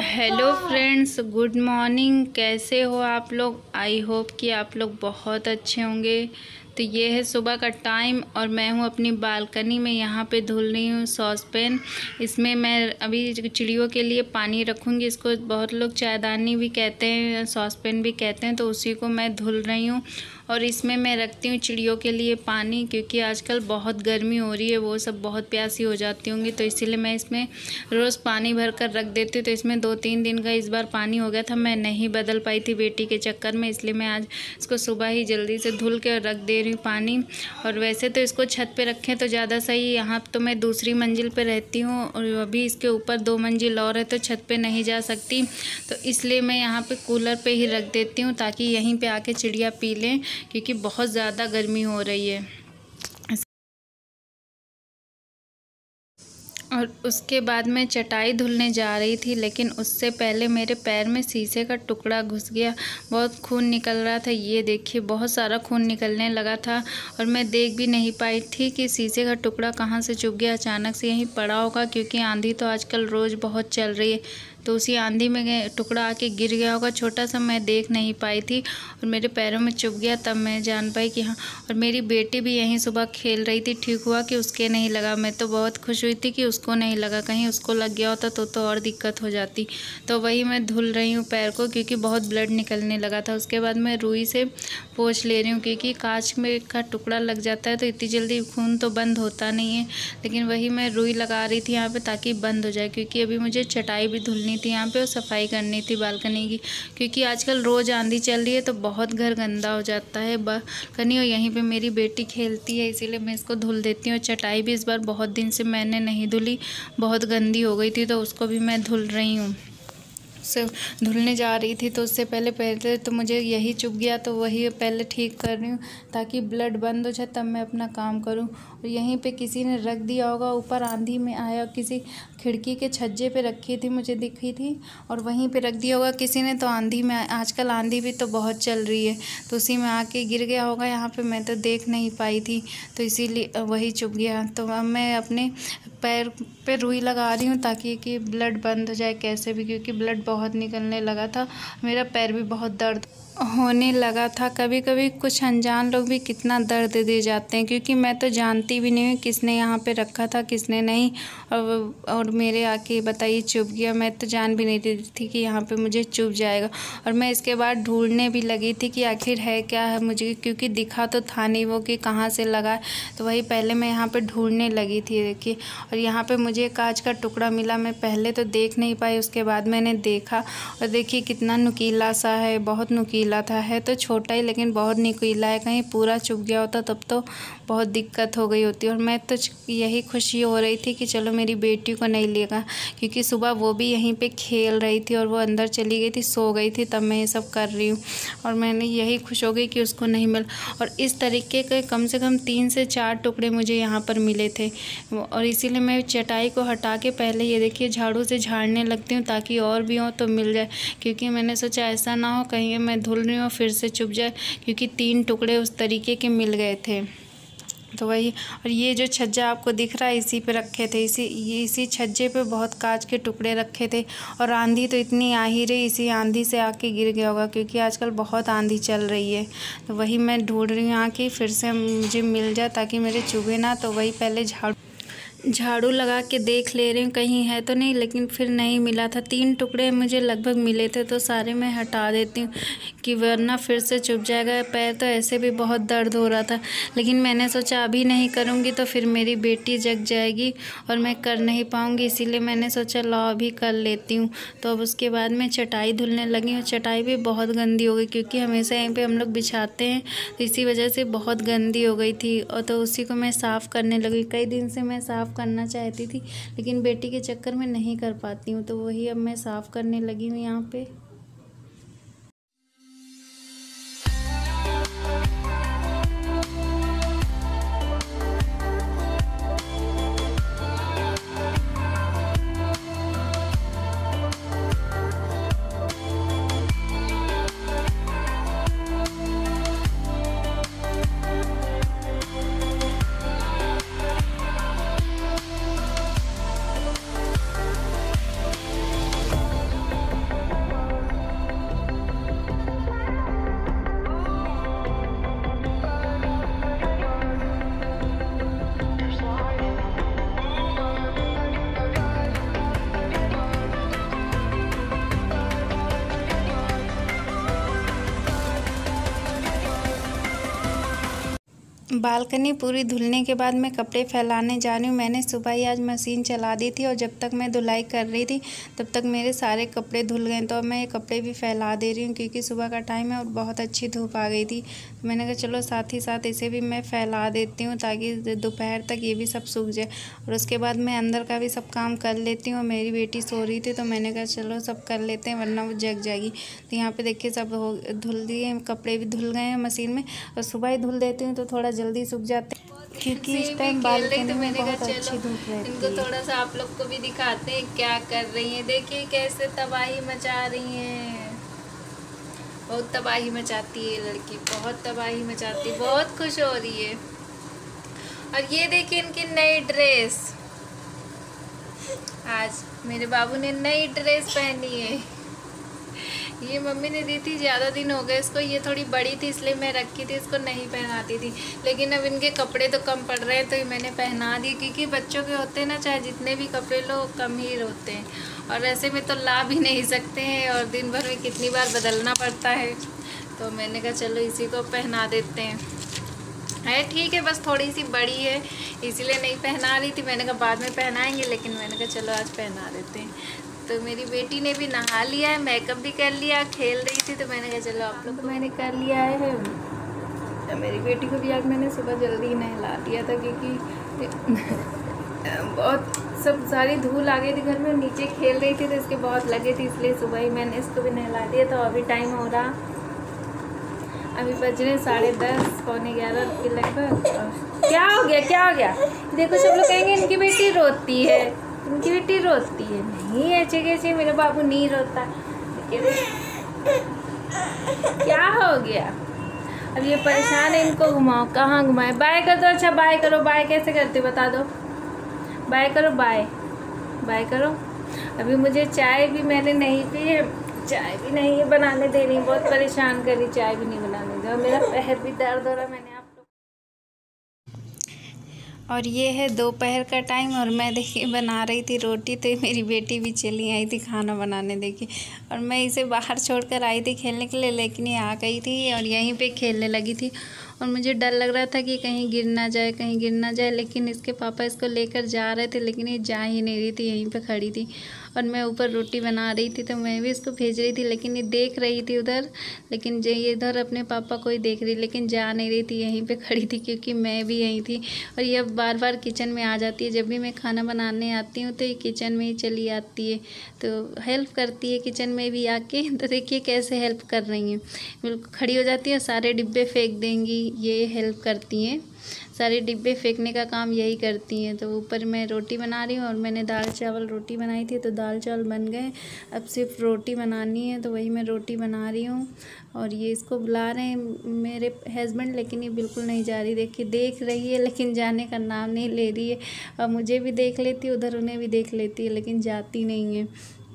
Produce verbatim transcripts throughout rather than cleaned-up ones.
Hello friends, good morning. कैसे हो आप लोग? आई होप कि आप लोग बहुत अच्छे होंगे। तो ये है सुबह का टाइम और मैं हूँ अपनी बालकनी में, यहाँ पे धुल रही हूँ सॉसपैन। इसमें मैं अभी चिड़ियों के लिए पानी रखूँगी। इसको बहुत लोग चायदानी भी कहते हैं, सॉसपैन भी कहते हैं, तो उसी को मैं धुल रही हूँ। और इसमें मैं रखती हूँ चिड़ियों के लिए पानी, क्योंकि आजकल बहुत गर्मी हो रही है, वो सब बहुत प्यासी हो जाती होंगी, तो इसीलिए मैं इसमें रोज़ पानी भर कर रख देती हूँ। तो इसमें दो तीन दिन का इस बार पानी हो गया था, मैं नहीं बदल पाई थी बेटी के चक्कर में, इसलिए मैं आज इसको सुबह ही जल्दी से धुल के रख दे रही हूँ पानी। और वैसे तो इसको छत पे रखें तो ज़्यादा सही। यहाँ तो मैं दूसरी मंजिल पे रहती हूँ और अभी इसके ऊपर दो मंजिल और है, तो छत पे नहीं जा सकती, तो इसलिए मैं यहाँ पे कूलर पे ही रख देती हूँ, ताकि यहीं पे आके चिड़िया पी लें, क्योंकि बहुत ज़्यादा गर्मी हो रही है। और उसके बाद मैं चटाई धुलने जा रही थी, लेकिन उससे पहले मेरे पैर में शीशे का टुकड़ा घुस गया। बहुत खून निकल रहा था, ये देखिए बहुत सारा खून निकलने लगा था, और मैं देख भी नहीं पाई थी कि शीशे का टुकड़ा कहाँ से चुभ गया। अचानक से यहीं पड़ा होगा, क्योंकि आंधी तो आजकल रोज़ बहुत चल रही है, तो उसी आंधी में टुकड़ा आके गिर गया होगा छोटा सा, मैं देख नहीं पाई थी और मेरे पैरों में चुभ गया, तब मैं जान पाई कि हाँ। और मेरी बेटी भी यहीं सुबह खेल रही थी, ठीक हुआ कि उसके नहीं लगा। मैं तो बहुत खुश हुई थी कि उसको नहीं लगा, कहीं उसको लग गया होता तो तो और दिक्कत हो जाती। तो वही मैं धुल रही हूँ पैर को, क्योंकि बहुत ब्लड निकलने लगा था। उसके बाद मैं रुई से पोंछ ले रही हूँ, क्योंकि कांच में का टुकड़ा लग जाता है तो इतनी जल्दी खून तो बंद होता नहीं है, लेकिन वही मैं रुई लगा रही थी यहाँ पे ताकि बंद हो जाए, क्योंकि अभी मुझे चटाई भी धुलनी थी यहाँ पे और सफाई करनी थी बालकनी की, क्योंकि आजकल रोज़ आंधी चल रही है तो बहुत घर गंदा हो जाता है बालकनी। और यहीं पे मेरी बेटी खेलती है, इसीलिए मैं इसको धुल देती हूँ। चटाई भी इस बार बहुत दिन से मैंने नहीं धुली, बहुत गंदी हो गई थी, तो उसको भी मैं धुल रही हूँ। से धुलने जा रही थी तो उससे पहले पहले तो मुझे यही चुभ गया, तो वही पहले ठीक कर रही हूँ ताकि ब्लड बंद हो जाए, तब मैं अपना काम करूँ। और यहीं पे किसी ने रख दिया होगा, ऊपर आंधी में आया, किसी खिड़की के छज्जे पे रखी थी, मुझे दिखी थी, और वहीं पे रख दिया होगा किसी ने। तो आंधी में, आजकल आंधी भी तो बहुत चल रही है, तो उसी में आके गिर गया होगा यहाँ पे, मैं तो देख नहीं पाई थी, तो इसीलिए वही चुभ गया। तो अब मैं अपने पैर पे रुई लगा रही हूँ ताकि कि ब्लड बंद हो जाए कैसे भी, क्योंकि ब्लड बहुत निकलने लगा था, मेरा पैर भी बहुत दर्द होने लगा था। कभी कभी कुछ अनजान लोग भी कितना दर्द दे जाते हैं, क्योंकि मैं तो जानती भी नहीं हूँ किसने यहाँ पे रखा था किसने नहीं, और और मेरे आके बताइए चुभ गया। मैं तो जान भी नहीं देती थी कि यहाँ पे मुझे चुभ जाएगा, और मैं इसके बाद ढूंढने भी लगी थी कि आखिर है क्या है मुझे, क्योंकि दिखा तो था नहीं वो कि कहाँ से लगा, तो वही पहले मैं यहाँ पर ढूँढने लगी थी। देखिए, और यहाँ पर मुझे कांच का टुकड़ा मिला, मैं पहले तो देख नहीं पाई, उसके बाद मैंने देखा, और देखिए कितना नुकीला सा है, बहुत नुकीला था। है तो छोटा ही, लेकिन बहुत नुकीला है, कहीं पूरा चुभ गया होता तब तो बहुत दिक्कत हो गई होती। और मैं तो यही खुशी हो रही थी कि चलो मेरी बेटी को नहीं लेगा, क्योंकि सुबह वो भी यहीं पे खेल रही थी और वो अंदर चली गई थी, सो गई थी, तब मैं ये सब कर रही हूँ, और मैंने यही खुश हो गई कि उसको नहीं मिला। और इस तरीके के कम से कम तीन से चार टुकड़े मुझे यहाँ पर मिले थे, और इसीलिए मैं चटाई को हटा के पहले ये देखिए झाड़ू से झाड़ने लगती हूँ, ताकि और भी हो तो मिल जाए, क्योंकि मैंने सोचा ऐसा ना हो कहीं मैं धुल रही हूँ फिर से चुभ जाए, क्योंकि तीन टुकड़े उस तरीके के मिल गए थे। तो वही, और ये जो छज्जा आपको दिख रहा है इसी पे रखे थे, इसी ये इसी छज्जे पे बहुत कांच के टुकड़े रखे थे, और आंधी तो इतनी आ ही रही, इसी आंधी से आके गिर गया होगा, क्योंकि आजकल बहुत आंधी चल रही है। तो वही मैं ढूंढ रही हूँ आके फिर से मुझे मिल जाए ताकि मेरे चुभे ना, तो वही पहले झाड़ू झाड़ू लगा के देख ले रही हूँ कहीं है तो नहीं, लेकिन फिर नहीं मिला था। तीन टुकड़े मुझे लगभग मिले थे, तो सारे मैं हटा देती हूँ कि वरना फिर से चुभ जाएगा। पैर तो ऐसे भी बहुत दर्द हो रहा था, लेकिन मैंने सोचा अभी नहीं करूँगी तो फिर मेरी बेटी जग जाएगी और मैं कर नहीं पाऊँगी, इसीलिए मैंने सोचा लो अभी कर लेती हूँ। तो अब उसके बाद मैं चटाई धुलने लगी हूँ। चटाई भी बहुत गंदी हो गई, क्योंकि हमेशा यहीं पर हम लोग बिछाते हैं, तो इसी वजह से बहुत गंदी हो गई थी, और तो उसी को मैं साफ़ करने लगी। कई दिन से मैं साफ़ करना चाहती थी, लेकिन बेटी के चक्कर में नहीं कर पाती हूँ, तो वही अब मैं साफ़ करने लगी हूँ यहाँ पे। बालकनी पूरी धुलने के बाद मैं कपड़े फैलाने जा रही हूँ। मैंने सुबह ही आज मशीन चला दी थी और जब तक मैं धुलाई कर रही थी तब तक मेरे सारे कपड़े धुल गए। तो अब मैं ये कपड़े भी फैला दे रही हूँ क्योंकि सुबह का टाइम है और बहुत अच्छी धूप आ गई थी। तो मैंने कहा चलो साथ ही साथ इसे भी मैं फैला देती हूँ ताकि दोपहर तक ये भी सब सूख जाए। और उसके बाद मैं अंदर का भी सब काम कर लेती हूँ। मेरी बेटी सो रही थी तो मैंने कहा चलो सब कर लेते हैं वरना वो जग जाएगी। तो यहाँ पर देखिए सब हो धुल दिए, कपड़े भी धुल गए हैं मशीन में। और सुबह ही धुल देती हूँ तो थोड़ा जल्दी सूख जाते हैं क्योंकि इस टाइम बालकनी में बहुत अच्छी धूप रहती है। इनको थोड़ा सा आप लोग को भी दिखाते हैं क्या कर रही हैं। देखिए कैसे तबाही मचा रही हैं। बहुत तबाही मचाती है लड़की, बहुत तबाही मचाती है, बहुत खुश हो रही है। और ये देखिए इनकी नई ड्रेस, आज मेरे बाबू ने नई ड्रेस पहनी है। ये मम्मी ने दी थी, ज़्यादा दिन हो गए इसको, ये थोड़ी बड़ी थी इसलिए मैं रखी थी, इसको नहीं पहनाती थी। लेकिन अब इनके कपड़े तो कम पड़ रहे हैं तो मैंने पहना दी क्योंकि बच्चों के होते हैं ना, चाहे जितने भी कपड़े लो कम ही होते हैं और ऐसे में तो ला भी नहीं सकते हैं और दिन भर में कितनी बार बदलना पड़ता है। तो मैंने कहा चलो इसी को पहना देते हैं। है ठीक है, बस थोड़ी सी बड़ी है इसीलिए नहीं पहना रही थी। मैंने कहा बाद में पहनाएंगे, लेकिन मैंने कहा चलो आज पहना देते हैं। तो मेरी बेटी ने भी नहा लिया है, मेकअप भी कर लिया, खेल रही थी तो मैंने कहा चलो आप लोग, तो मैंने कर लिया है। तो मेरी बेटी को भी आज मैंने सुबह जल्दी नहला दिया था क्योंकि बहुत सब सारी धूल आ गई थी घर में, नीचे खेल रही थी तो इसके बहुत लगे थी, इसलिए सुबह ही मैंने इसको भी नहला दिया। तो अभी टाइम हो रहा, अभी बज रहे साढ़े दस पौने ग्यारह के लगभग। क्या हो गया क्या हो गया? देखो सब लोग कहेंगे इनकी बेटी रोती है, इनकी बेटी रोती है। नहीं ऐसे कैसे, मेरा बाबू नहीं रोता। क्या हो गया? अब ये परेशान है, इनको घुमाओ, कहाँ घुमाए? बाय कर दो। अच्छा बाय करो, बाय कैसे करते बता दो। बाय करो, बाय बाय करो। अभी मुझे चाय भी मैंने नहीं पी है, चाय भी नहीं है बनाने दे रही, बहुत परेशान कर रही, चाय भी नहीं बनाने दे। मेरा पैर भी दर्द हो रहा। मैंने आप और ये है दोपहर का टाइम और मैं देखिए बना रही थी रोटी। तो मेरी बेटी भी चली आई थी खाना बनाने देखिए, और मैं इसे बाहर छोड़कर आई थी खेलने के लिए, लेकिन ये आ गई थी और यहीं पे खेलने लगी थी। और मुझे डर लग रहा था कि कहीं गिर ना जाए, कहीं गिर ना जाए, लेकिन इसके पापा इसको लेकर जा रहे थे, लेकिन ये जा ही नहीं रही थी, यहीं पे खड़ी थी। और मैं ऊपर रोटी बना रही थी तो मैं भी इसको भेज रही थी, लेकिन ये देख रही थी उधर, लेकिन जो ये इधर अपने पापा को ही देख रही, लेकिन जा नहीं रही थी, यहीं पे खड़ी थी क्योंकि मैं भी यहीं थी। और ये अब बार बार किचन में आ जाती है, जब भी मैं खाना बनाने आती हूँ तो ये किचन में ही चली आती है, तो हेल्प करती है किचन में भी आके। तो देखिए कैसे हेल्प कर रही हैं, बिल्कुल खड़ी हो जाती है, सारे डिब्बे फेंक देंगी, ये हेल्प करती हैं, सारे डिब्बे फेंकने का काम यही करती हैं। तो ऊपर मैं रोटी बना रही हूँ और मैंने दाल चावल रोटी बनाई थी तो दाल चावल बन गए, अब सिर्फ रोटी बनानी है, तो वही मैं रोटी बना रही हूँ। और ये इसको बुला रहे हैं मेरे हस्बैंड, लेकिन ये बिल्कुल नहीं जा रही। देखिए देख रही है लेकिन जाने का नाम नहीं ले रही है। और मुझे भी देख लेती है, उधर उन्हें भी देख लेती है, लेकिन जाती नहीं है।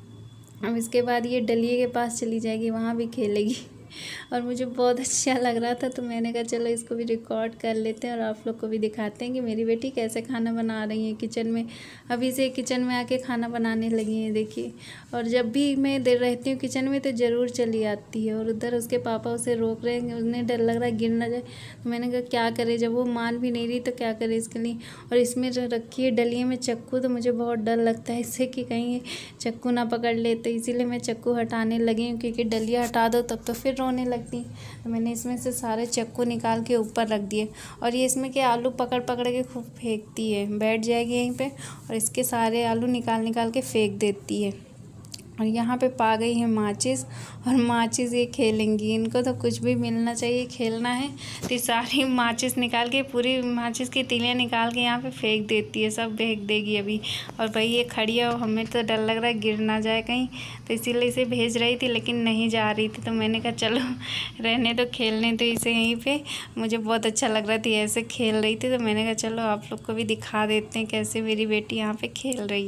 अब इसके बाद ये डलिए के पास चली जाएगी, वहाँ भी खेलेगी। और मुझे बहुत अच्छा लग रहा था तो मैंने कहा चलो इसको भी रिकॉर्ड कर लेते हैं और आप लोग को भी दिखाते हैं कि मेरी बेटी कैसे खाना बना रही है किचन में। अभी से किचन में आके खाना बनाने लगी हैं देखिए। और जब भी मैं देर रहती हूँ किचन में तो ज़रूर चली आती है, और उधर उसके पापा उसे रोक रहे हैं, उन्हें डर लग रहा है गिर ना जाए। तो मैंने कहा क्या करे, जब वो मान भी नहीं रही तो क्या करे इसके लिए। और इसमें जो रखी है डलिए में चक्कू, तो मुझे बहुत डर लगता है इससे कि कहीं चक्कू ना पकड़ ले, तो इसीलिए मैं चक्कू हटाने लगी हूँ, क्योंकि डलिया हटा दो तब तो फिर रोने लगती। तो मैंने इसमें से सारे चक्कू निकाल के ऊपर रख दिए। और ये इसमें के आलू पकड़ पकड़ के खूब फेंकती है, बैठ जाएगी यहीं पे और इसके सारे आलू निकाल निकाल के फेंक देती है। और यहाँ पे पा गई है माचिस, और माचिस ये खेलेंगी, इनको तो कुछ भी मिलना चाहिए, खेलना है। तो सारी माचिस निकाल के, पूरी माचिस की तीलियाँ निकाल के यहाँ पे फेंक देती है, सब फेंक देगी अभी। और भाई ये खड़ी है और हमें तो डर लग रहा है गिर ना जाए कहीं, तो इसीलिए इसे भेज रही थी लेकिन नहीं जा रही थी। तो मैंने कहा चलो रहने तो, खेलने तो इसे यहीं पर। मुझे बहुत अच्छा लग रहा था ऐसे खेल रही थी, तो मैंने कहा चलो आप लोग को भी दिखा देते हैं कैसे मेरी बेटी यहाँ पर खेल रही है।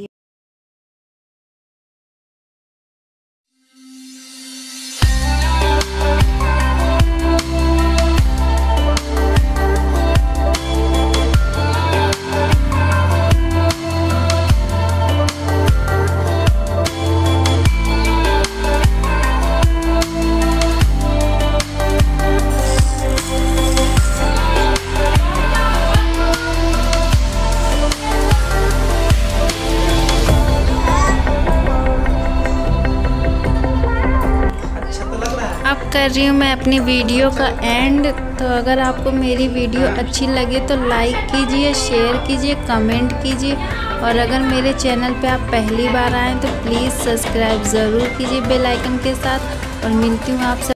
कर रही हूँ मैं अपनी वीडियो का एंड। तो अगर आपको मेरी वीडियो अच्छी लगे तो लाइक कीजिए, शेयर कीजिए, कमेंट कीजिए, और अगर मेरे चैनल पे आप पहली बार आएँ तो प्लीज़ सब्सक्राइब ज़रूर कीजिए बेल आइकन के साथ। और मिलती हूँ आप